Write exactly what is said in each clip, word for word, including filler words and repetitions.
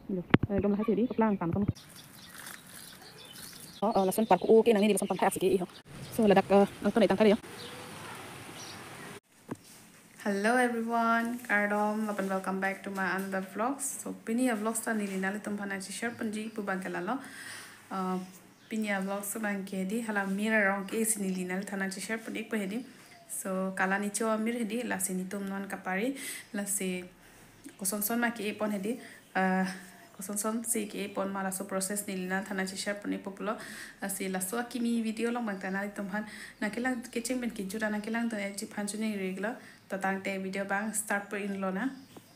dom lah hasil di keplang tam kamu oh langsung parku oke nang ini langsung pantai aksi iyo so ladak angton itang kali ya. Hello everyone, Kardom, and welcome back to my another vlogs. So pini vlogs ta nili nali tum phana chi share panji pu bang kalalo. Uh pini vlogs bang ke di hala mira rong ke si nili nali thana chi share pan ek pe hedi. So kala ni cho mir hedi la se ni tum non kapari la se koson son ma ke pon hedi. Uh koson son se ke pon mala so process nili nali thana chi share pan ek populo se la so kimi video long bang tanali tum phan nakelang kitchen ben ki jura nakelang to chi phan chune regular tatang te video bang start per in lo na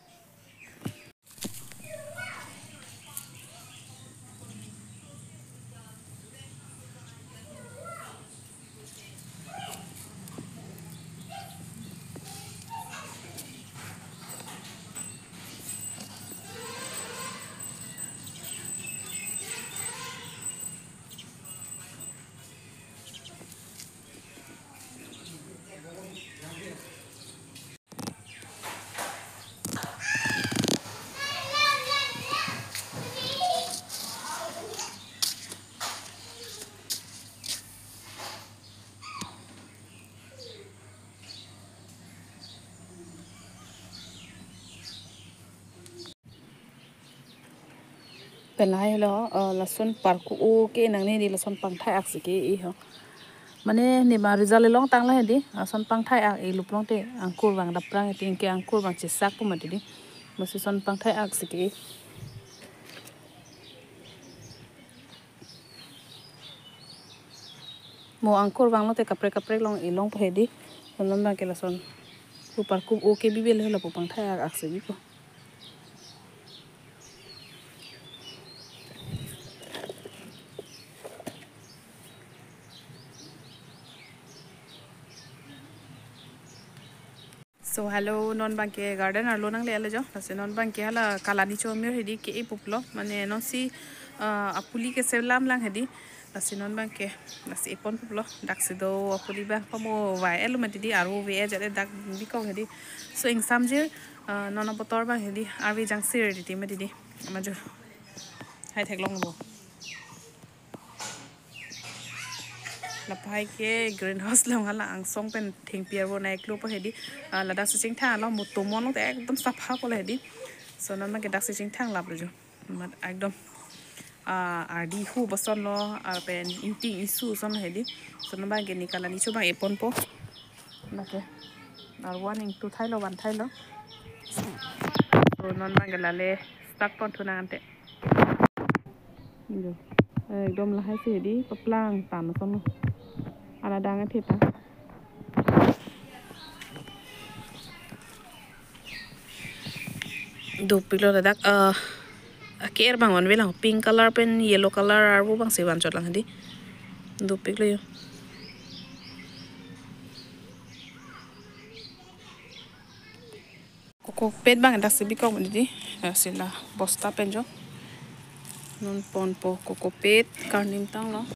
เป็นไรเหรอเออละส่วนปาร์กูโอเคนังนี่ดีละส่วนปังไทยอักษรกี่อีเหรอมันเนี่ยนี่มาริซาเลลองตั้งเลยดิส่วนปังไทยอักอีลุปลงเตะอังคูร์วังดับปรางติงเกอังคูร์วังเจ็ดซักปุ่มมาดิดิมาสิส่วนปังไทยอักษรกี่โมอังคูร์วังลงเตะกับเปรกับเปรลองอีลงไปดิส่วนนั้นบางเกละส่วนกูปาร์กูโอเคบิเบลเลยละปุ่มปังไทยอักษรกี่ปุ่มSo hello non banke garden arlo nang le ale jo ase non banke hala kalani chomir hedi ke e poplo mane non si apuli ke selam lang hedi ase non banke ase epon poplo dakse do apuli ba pamo vai elu mati di aru ve jale dak bikong hedi so ing samjir non botor ba hedi arvi jangsir hedi mati di amajo hai thek long bo lapai ke greenhouse long hala ang song pen thing pier bo na eklo pa hedi la dak sing tha lo muto mon lo te ekdom safa ko hedi so nan ma ke dak sing thang lap jo mat ekdom a ardi hu boson lo ar pen inti isu son hedi so nan ba ge nikala ni chu ba epon po na ke ar one ing two thai lo one thai lo so nan ma ge la le stuck pon thuna ante jo ekdom la hai se hedi paplang tam son lo ala dang athi ta do pilo da dak uh aker bangon velang pink color pen yellow color ar bu bang se ban chot lang di do pilo yo koko pet bang dak se bikong di sila bosta pen jo non pon po koko pet karnim tang lo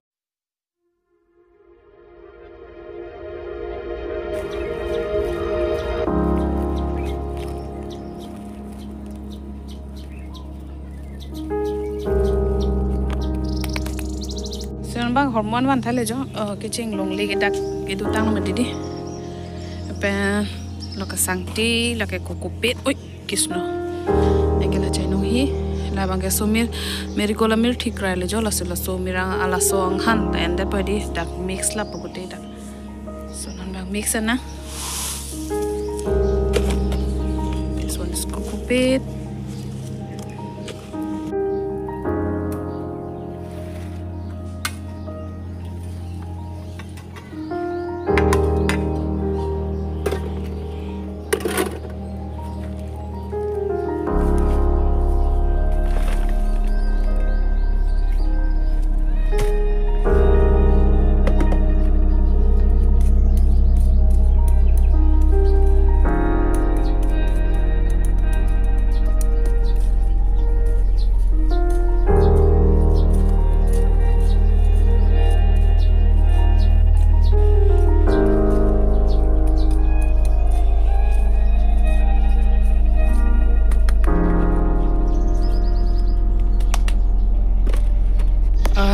bang hormon wan thale jo ke ching long le ke dak ke du tang ma di di pe lo ka sangti la ke kokopet oi kisno e ke la chai no hi la bang ke somir meri kola mir thik ra le jo la se la so mira ala so ang han and de pa di dak mix la pogote dak so non bang mix na this one is kokopet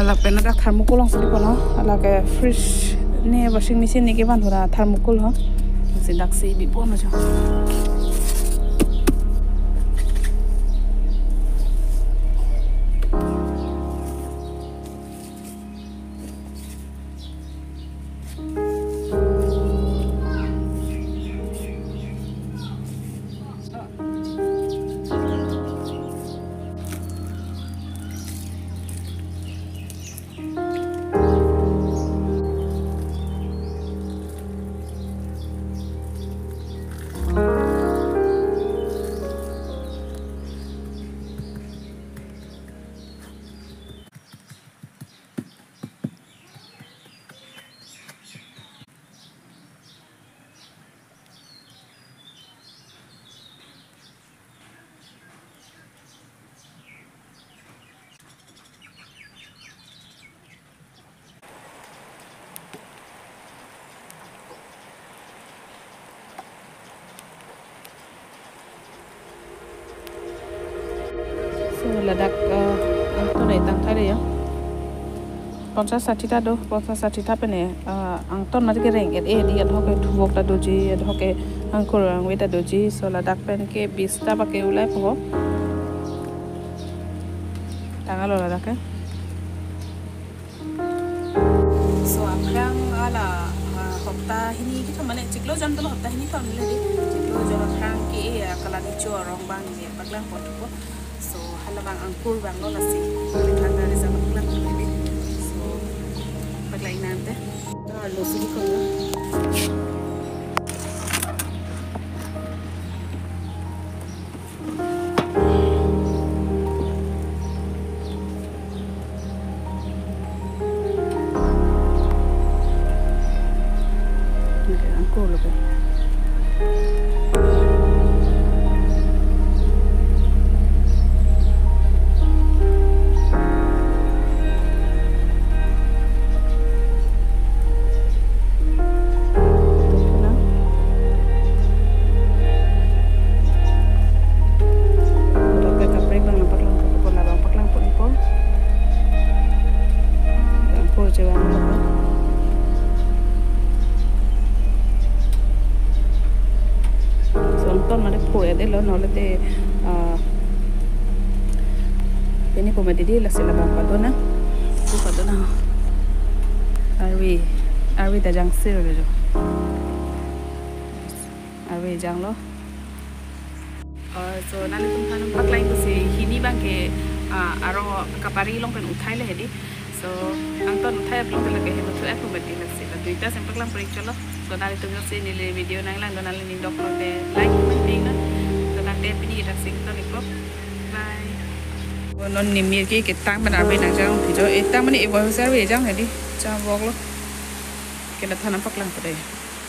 ala pena dak thermocol ang sili kono ala ke fridge ne washing machine ni ke ban hora thermocol ha si dak si bi pon jo ladak to dai tang thai ya পঞ্চাশ ষাঠিটা do পঞ্চাশ ষাঠিটা pene ang ton ma ke reng et e di ad hoke thuvok ta doji ad hoke ang korang we ta doji so ladak pen ke বিশ ta ba ke ulai pho tangalo ladak ke so akrang ala hopta hini ki mane chiklo jam to hopta hini to mile di chiklo jam akrang ke kala ni cho rong bang ni baglang po to so hala bang angkur bang lo la si thang dari sa baglang ni so baglang nante ta lo si ko na okay angkur lo pe ton mane phoe de lo nole te ini ko madi la sila ba padona ko padona arwi arwi da jang sir jo arwi jang lo so nani tum thanam pak lain ko se hini bang ke aro kapari long pen uthai le hedi so angton uthai long ke lage he to ek ko madi la sila duita simple lang break chalo so nani tum se ni le video nang lang nani ni dok lo de like penting na so nani pini kita sing to ni ko bye non ni mi ki ke tang ban arbe nang jang phi jo e tang mani e bo sa re jang hedi cha vok lo ke la thanam pak lang ko de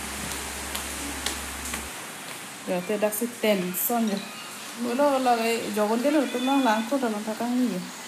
rồi tôi đặt xịt tiền son rồi bữa đó là cái dầu con đấy là tôi mang láng thôi là nó ta căng gì